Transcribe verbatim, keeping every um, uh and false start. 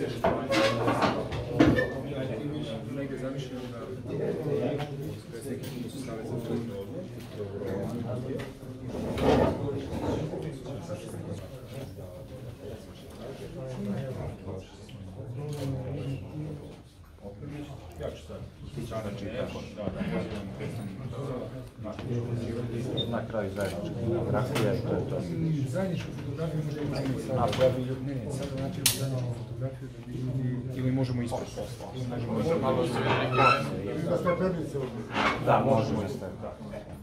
negdje zamišljeno da predsjednik su stave za trenutno ovdje. Ja ću sad. Na kraju zajednička fotografija i to je to. Zajedničku fotografiju možda imamo sad. Ne, ne, sad znači zajedničku fotografiju da bi ljudi... Ili možemo ispred. Da, možemo ispred.